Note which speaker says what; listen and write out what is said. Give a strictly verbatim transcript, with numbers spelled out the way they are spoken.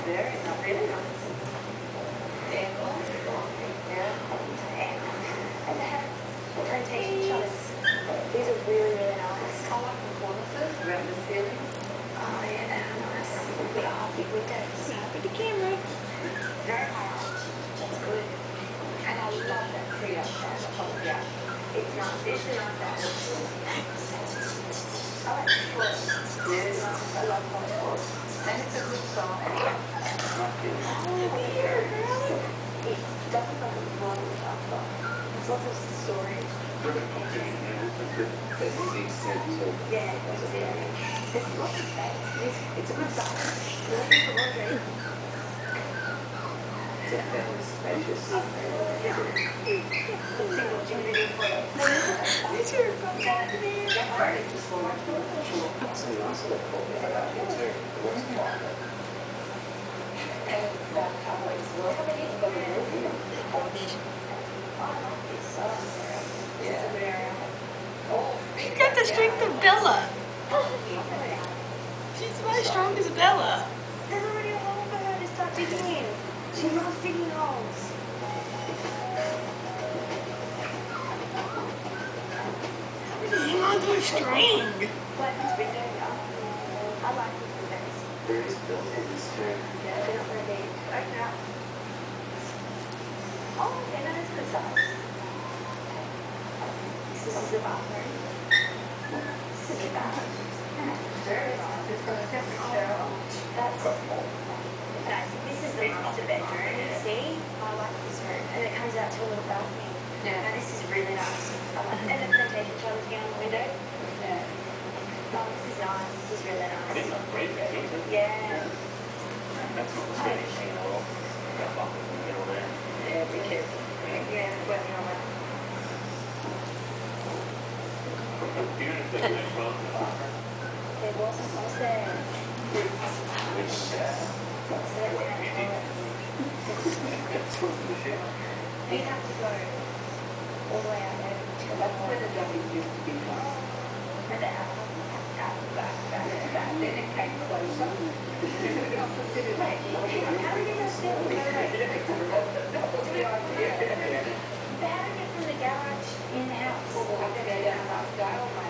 Speaker 1: Very nice. Really nice. Yeah. And they have rotation shutters. These are really, really nice. I like the cornices around the ceiling. Oh, yeah, they're nice. We've got half big windows.
Speaker 2: For the camera.
Speaker 1: Very high arch. That's good. And I love that tree up there, the whole yeah. It's nice. It's a nice house. I like the floor. Yeah, it's nice. I love the floor. And it's a good size.
Speaker 2: Oh, weird, girl.
Speaker 1: It doesn't look like one stuff, but there's lots of stories. Yeah, that's it. There's lots of space. It's, it's a good size. Really good for laundry. It's a fairly spacious. Single unit for it.
Speaker 2: It's your phone.
Speaker 1: That's right. It's for much more.
Speaker 3: It's a nice little corner around here too. It looks fine.
Speaker 1: And that color is well. How many of them are here? I like this size. Yeah. It's a good area. Oh,
Speaker 2: She's got the strength of Bella. She's as strong as Bella.
Speaker 1: There's already a hole for her to start digging in. She loves digging holes.
Speaker 2: Hang on to a string.
Speaker 1: Like this window here. I like these windows.
Speaker 3: There is buildings too.
Speaker 1: Yeah, they're not very big. Open up. Oh, okay, no, that's good size. This is the bathroom. This is the bathroom. Very nice. It's got a separate shower. That's nice. This is the master bedroom. You see? I like this room. And it comes out to a little balcony. Yeah. Now this is really nice. I like it. And the plantation shutters again on the window. Yeah. Oh, this is nice. This is really nice.
Speaker 3: It's not great, is it?
Speaker 1: Yeah.
Speaker 3: That's not the Spanish thing at all. That bucket in the middle there.
Speaker 1: Yeah, be careful. Yeah, working on that.
Speaker 3: Even if there's no phone in the bathroom.
Speaker 1: There wasn't, was there?
Speaker 3: Which is sad.
Speaker 1: What's that?
Speaker 3: What do you think? That's what's the shit.
Speaker 1: We have to go all the way out there to
Speaker 4: That's where the W used to be from.
Speaker 1: and out, out, back, back, back.
Speaker 4: Then it came closer.
Speaker 1: Wait, how do you get upstairs? Wait, wait.
Speaker 4: That was the idea.
Speaker 1: But how do you get from the garage in the house?
Speaker 4: We'll have to go down Rosedale,